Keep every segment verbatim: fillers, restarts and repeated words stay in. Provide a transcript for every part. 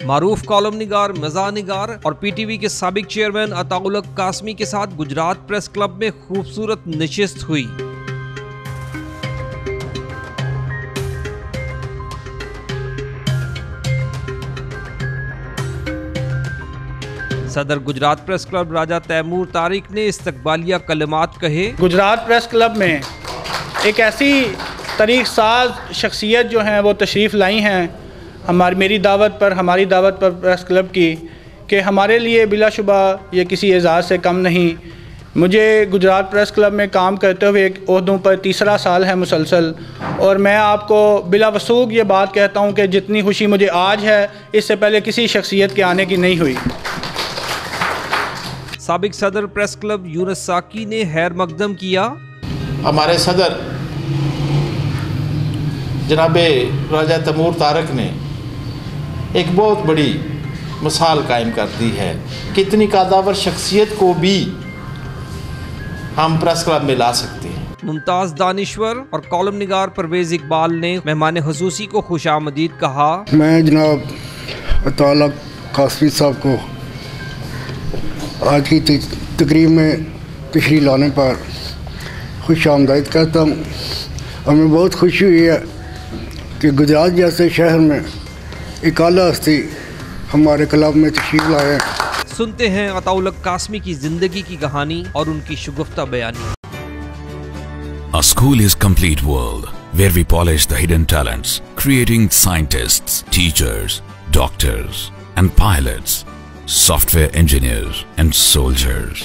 معروف کالم نگار، مزاح نگار اور پی ٹی وی کے سابق چیئرمین عطاء الحق قاسمی کے ساتھ گجرات پریس کلب میں خوبصورت نشست ہوئی۔ صدر گجرات پریس کلب راجہ تیمور طارق نے استقبالیہ کلمات کہے۔ گجرات پریس کلب میں ایک ایسی تاریخ ساز شخصیت جو ہیں وہ تشریف لائی ہیں ہماری میری دعوت پر ہماری دعوت پر پریس کلب کی، کہ ہمارے لیے بلا شبہ یہ کسی اعزاز سے کم نہیں۔ مجھے گجرات پریس کلب میں کام کرتے ہوئے ایک عہدوں پر تیسرا سال ہے مسلسل، اور میں آپ کو بلا وثوق یہ بات کہتا ہوں کہ جتنی خوشی مجھے آج ہے اس سے پہلے کسی شخصیت کے آنے کی نہیں ہوئی۔ سابق صدر پریس کلب یونس ساکی نے خیر مقدم کیا۔ ہمارے صدر جناب راجہ تیمور طارق نے ایک بہت بڑی مثال قائم کر دی ہے کہ اتنی قداور شخصیت کو بھی ہم پریس کلب میں لا سکتے ہیں۔ ممتاز دانشور اور کالم نگار پرویز اقبال نے مہمان خصوصی کو خوش آمدید کہا۔ میں جناب عطاء الحق قاسمی صاحب کو آج کی تقریب میں تشریف لانے پر خوش آمدید کہتا ہوں۔ ہمیں بہت خوشی ہوئی ہے کہ گجرات جیسے شہر میں ایک اعلیٰ ہستی ہمارے کلب میں تشریف لائے ہیں۔ سنتے ہیں عطاء الحق قاسمی کی زندگی کی کہانی اور ان کی شگفتہ بیانی۔ A school is complete world where we polish the hidden talents, creating scientists, teachers, doctors and pilots, software engineers and soldiers.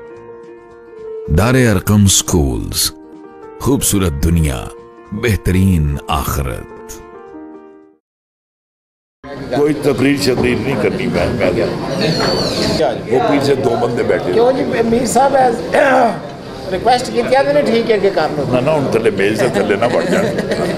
دار ارقم schools، خوبصورت دنیا، بہترین آخرت۔ کوئی تقریر شقریر نہیں کرنی، میں میں گیا وہ پیچھے دو بندے بیٹھے کیوں جی میر صاحب ریکویسٹ کی تھی نے ٹھیک ہے کہ کام نہ نہ ان تھلے میز سے تھلے نہ بڑھ جائیں۔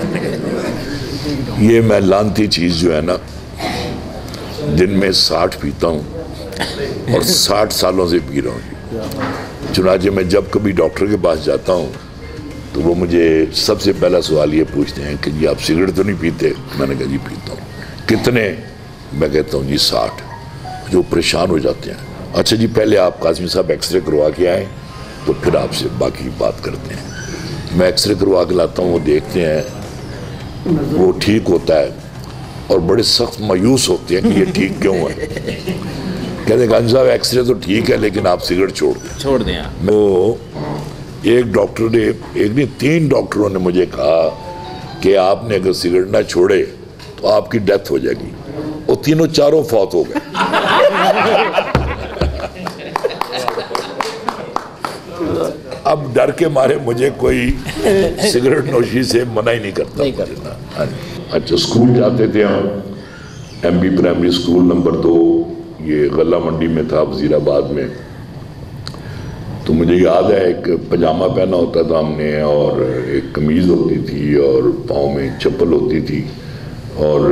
یہ میں لانتی چیز جو ہے نا، دن میں ساٹھ پیتا ہوں اور ساٹھ سالوں سے پی رہا ہوں۔ چنانچہ میں جب کبھی ڈاکٹر کے پاس جاتا ہوں تو وہ مجھے سب سے پہلا سوال یہ پوچھتے ہیں کہ جی آپ سگریٹ تو نہیں پیتے؟ میں نے کہا جی پیتا ہوں۔ کتنے؟ میں کہتا ہوں جی ساٹھ۔ جو پریشان ہو جاتے ہیں، اچھا جی پہلے آپ قاسمی صاحب ایکس رے کروا کے آئیں تو پھر آپ سے باقی بات کرتے ہیں۔ میں ایکس رے کروا کے لاتا ہوں، وہ دیکھتے ہیں، وہ ٹھیک ہوتا ہے اور بڑے سخت مایوس ہوتے ہیں کہ یہ ٹھیک کیوں ہے۔ کہتے ہیں قاسمی صاحب ایکس رے تو ٹھیک ہے لیکن آپ سگریٹ چھوڑ دیں چھوڑ دیں وہ ایک ڈاکٹر نے ایک نہیں تین ڈاکٹروں نے مجھے کہا کہ آپ نے اگر سگریٹ نہ چھوڑے تو آپ کی ڈیتھ ہو جائے گی۔ وہ تینوں چاروں فوت ہو گئے۔ اب ڈر کے مارے مجھے کوئی سگریٹ نوشی سے منع ہی نہیں کرتا۔ اچھا اسکول جاتے تھے ہم، M B primary school number دو، یہ غلہ منڈی میں تھا وزیر آباد میں۔ تو مجھے یاد ہے ایک پجامہ پہنا ہوتا تھا ہم نے، اور ایک قمیض ہوتی تھی اور پاؤں میں چپل ہوتی تھی، اور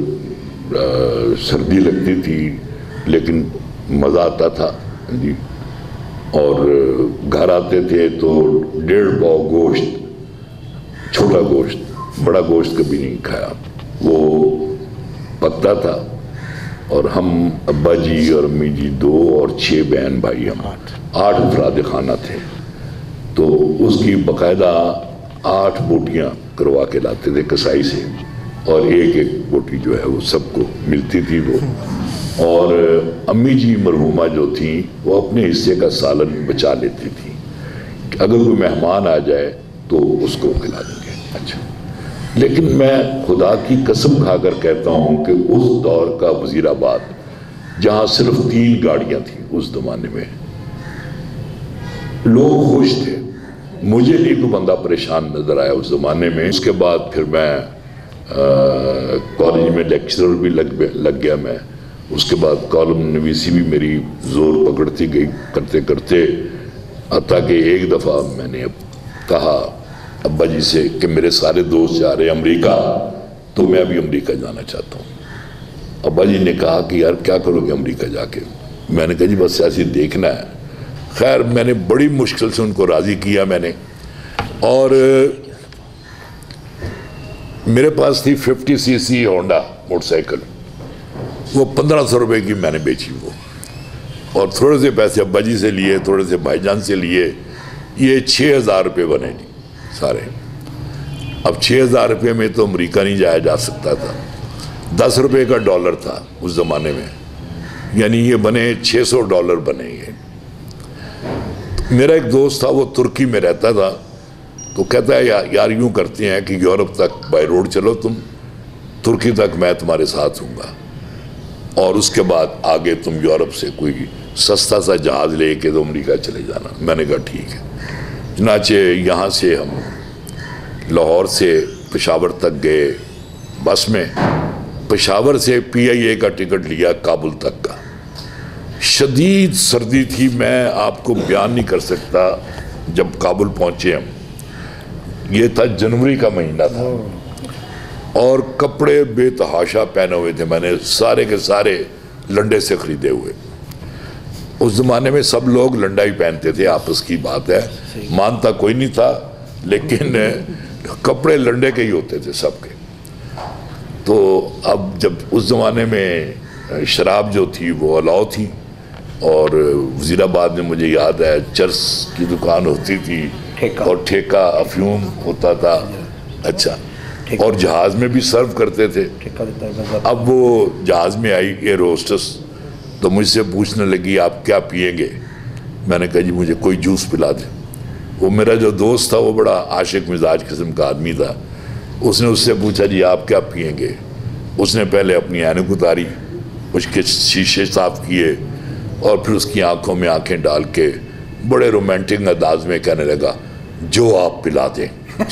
سردی لگتی تھی لیکن مزہ آتا تھا جی۔ اور گھر آتے تھے تو ڈیڑھ پاؤ گوشت، چھوٹا گوشت، بڑا گوشت کبھی نہیں کھایا، وہ پکتا تھا۔ اور ہم ابا جی اور امی جی دو اور چھ بہن بھائی، ہم آٹھ افراد خانہ تھے۔ تو اس کی باقاعدہ آٹھ بوٹیاں کروا کے لاتے تھے کسائی سے، اور ایک ایک بوٹی جو ہے وہ سب کو ملتی تھی وہ۔ اور امی جی مرحومہ جو تھیں وہ اپنے حصے کا سالن بچا لیتی تھیں کہ اگر کوئی مہمان آ جائے تو اس کو کھلا دیں گے۔ اچھا، لیکن میں خدا کی قسم کھا کر کہتا ہوں کہ اس دور کا وزیر آباد جہاں صرف تین گاڑیاں تھیں اس زمانے میں، لوگ خوش تھے۔ مجھے نہیں کوئی بندہ پریشان نظر آیا اس زمانے میں۔ اس کے بعد پھر میں کالج میں لیکچرر بھی لگ لگ گیا میں۔ اس کے بعد کالم نویسی بھی میری زور پکڑتی گئی کرتے کرتے، حتیٰ کہ ایک دفعہ میں نے کہا ابا جی سے کہ میرے سارے دوست جا رہے ہیں امریکہ تو میں ابھی امریکہ جانا چاہتا ہوں۔ ابا جی نے کہا کہ یار کیا کرو گے امریکہ جا کے؟ میں نے کہا جی بس ایسے دیکھنا ہے۔ خیر میں نے بڑی مشکل سے ان کو راضی کیا میں نے، اور میرے پاس تھی fifty C C Honda motorcycle, وہ پندرہ سو روپے کی میں نے بیچی وہ، اور تھوڑے سے پیسے ابا جی سے لیے، تھوڑے سے بھائی جان سے لیے، یہ چھ ہزار روپے بنے جی سارے۔ اب چھ ہزار روپے میں تو امریکہ نہیں جایا جا سکتا تھا، دس روپے کا ڈالر تھا اس زمانے میں، یعنی یہ بنے چھ سو ڈالر بنے یہ۔ میرا ایک دوست تھا وہ ترکی میں رہتا تھا، تو کہتا ہے یار یوں کرتے ہیں کہ یورپ تک بائی روڈ چلو تم، ترکی تک میں تمہارے ساتھ ہوں گا، اور اس کے بعد آگے تم یورپ سے کوئی سستا سا جہاز لے کے تو امریکہ چلے جانا۔ میں نے کہا ٹھیک ہے۔ چنانچہ یہاں سے ہم لاہور سے پشاور تک گئے بس میں، پشاور سے پی آئی اے کا ٹکٹ لیا کابل تک کا۔ شدید سردی تھی، میں آپ کو بیان نہیں کر سکتا۔ جب کابل پہنچے ہم، یہ تھا جنوری کا مہینہ تھا، اور کپڑے بے تحاشا پہنے ہوئے تھے میں نے، سارے کے سارے لنڈے سے خریدے ہوئے۔ اس زمانے میں سب لوگ لنڈا ہی پہنتے تھے، آپس کی بات ہے، مانتا کوئی نہیں تھا، لیکن کپڑے لنڈے کے ہی ہوتے تھے سب کے۔ تو اب جب اس زمانے میں شراب جو تھی وہ الاؤ تھی، اور وزیر آباد میں مجھے یاد ہے چرس کی دکان ہوتی تھی اور ٹھیکہ افیون ہوتا تھا، اچھا، اور جہاز میں بھی سرو کرتے تھے۔ اب وہ جہاز میں آئی ایئر ہوسٹس، تو مجھ سے پوچھنے لگی آپ کیا پئیں گے؟ میں نے کہا جی مجھے کوئی جوس پلا دیں۔ وہ میرا جو دوست تھا وہ بڑا عاشق مزاج قسم کا آدمی تھا، اس نے اس سے پوچھا جی آپ کیا پئیں گے؟ اس نے پہلے اپنی اینک اتاری، اس کے شیشے صاف کیے، اور پھر اس کی آنکھوں میں آنکھیں ڈال کے بڑے رومانٹک انداز میں کہنے لگا جو آپ پلا دیں۔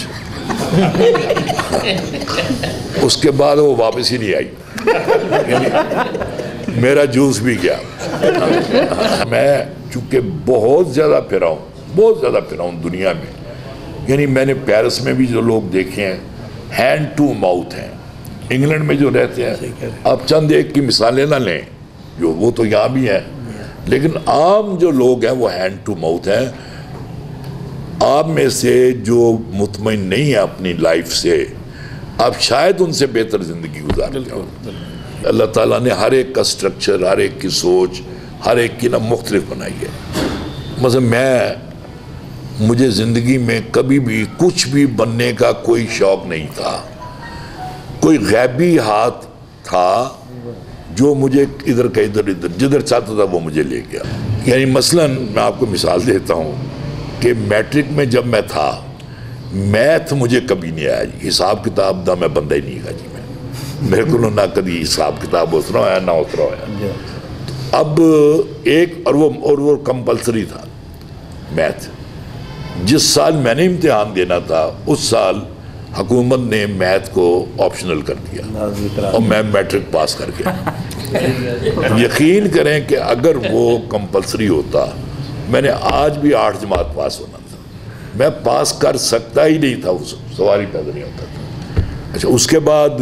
اس کے بعد وہ واپس ہی نہیں آئی، یعنی میرا جوس بھی گیا۔ میں چونکہ بہت زیادہ پھرا ہوں، بہت زیادہ پھرا ہوں دنیا میں، یعنی میں نے پیرس میں بھی جو لوگ دیکھے ہیں ہینڈ ٹو ماؤتھ ہیں، انگلینڈ میں جو رہتے ہیں آپ چند ایک کی مثالیں نہ لیں، جو وہ تو یہاں بھی ہیں، لیکن عام جو لوگ ہیں وہ ہینڈ ٹو ماؤتھ ہیں۔ آپ میں سے جو مطمئن نہیں ہے اپنی لائف سے، آپ شاید ان سے بہتر زندگی گزارتے ہو۔ اللہ تعالیٰ نے ہر ایک کا سٹرکچر، ہر ایک کی سوچ، ہر ایک کی نا مختلف بنائی ہے۔ مثلا میں مجھے زندگی میں کبھی بھی کچھ بھی بننے کا کوئی شوق نہیں تھا، کوئی غیبی ہاتھ تھا جو مجھے ادھر کا ادھر ادھر جدھر چاہتا تھا وہ مجھے لے گیا۔ یعنی مثلا میں آپ کو مثال دیتا ہوں کہ میٹرک میں جب میں تھا، میتھ مجھے کبھی نہیں آیا جی، حساب کتاب دا میں بندہ ہی نہیں گا جی، میں میرے کو نہ کبھی حساب کتاب اترا ہوا نہ اترا ہوا۔ اب ایک اور وہ اور وہ کمپلسری تھا میتھ، جس سال میں نے امتحان دینا تھا اس سال حکومت نے میتھ کو آپشنل کر دیا، اور میں میٹرک پاس کر گیا۔ یقین کریں کہ اگر وہ کمپلسری ہوتا، میں نے آج بھی آٹھ جماعت پاس ہونا تھا، میں پاس کر سکتا ہی نہیں تھا، اس سواری پیدا نہیں ہوتا تھا۔ اچھا، اس کے بعد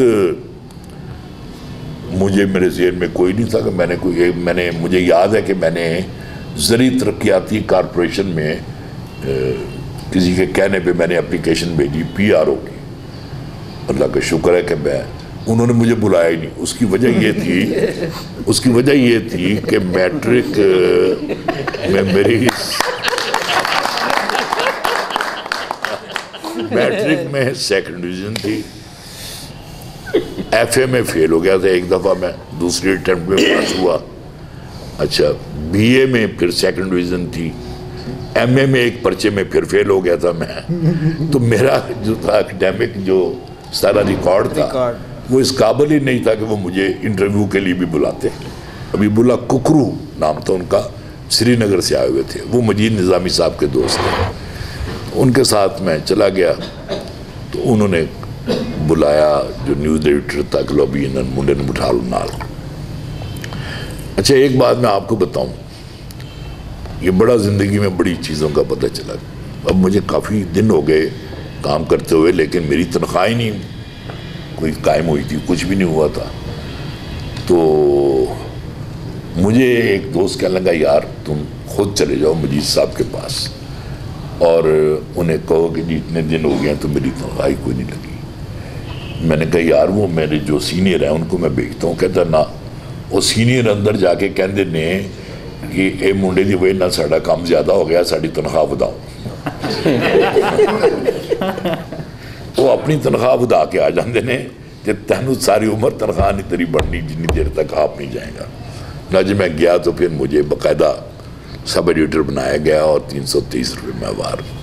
مجھے میرے ذہن میں کوئی نہیں تھا کہ میں نے کوئی میں نے مجھے یاد ہے کہ میں نے زرعی ترقیاتی کارپوریشن میں کسی کے کہنے پہ میں نے اپلیکیشن بھیجی پی آر او کی۔ اللہ کا شکر ہے کہ میں انہوں نے مجھے بلایا ہی نہیں۔ اس کی وجہ یہ تھی اس کی وجہ یہ تھی کہ میٹرک میں میری میٹرک میں سیکنڈ ڈویژن تھی، ایف اے میں فیل ہو گیا تھا ایک دفعہ میں، دوسری اٹیمپٹ میں پاس ہوا۔ اچھا، بی اے میں پھر سیکنڈ ڈویژن تھی، ایم اے میں ایک پرچے میں پھر فیل ہو گیا تھا میں۔ تو میرا جو تھا اکیڈیمک جو سارا ریکارڈ تھا وہ اس قابل ہی نہیں تھا کہ وہ مجھے انٹرویو کے لیے بھی بلاتے۔ ابھی بلا ککرو نام تھا ان کا، سری نگر سے آئے ہوئے تھے، وہ مجید نظامی صاحب کے دوست تھے۔ ان کے ساتھ میں چلا گیا تو انہوں نے بلایا جو نیوز ایڈیٹر تھا کہ لو بھی انہوں منڈے نے بٹھا لو نال۔ اچھا، ایک بات میں آپ کو بتاؤں، یہ بڑا زندگی میں بڑی چیزوں کا پتہ چلا۔ اب مجھے کافی دن ہو گئے کام کرتے ہوئے، لیکن میری تنخواہ ہی نہیں کوئی قائم ہوئی تھی، کچھ بھی نہیں ہوا تھا۔ تو مجھے ایک دوست کہنے لگا یار تم خود چلے جاؤ مجید صاحب کے پاس اور انہیں کہو کہ جی اتنے دن ہو گئے تو میری تنخواہ کوئی نہیں لگی۔ میں نے کہا یار وہ میرے جو سینئر ہیں ان کو میں بھیجتا ہوں۔ کہتا نا وہ سینئر اندر جا کے کہندے نے کہ اے منڈے دی وجہ نال ساڈا کام زیادہ ہو گیا, ساڈی تنخواہ وداؤ. وہ اپنی تنخواہ ودا کے آ جاندے نے کہ تینوں ساری عمر تنخواہ نہیں تیری بڑھنی جتنی دیر تک آپ نہیں جائے گا. نہ جب میں گیا تو پھر مجھے باقاعدہ سب ایڈیٹر بنایا گیا اور تین سو تیس روپے ماہوار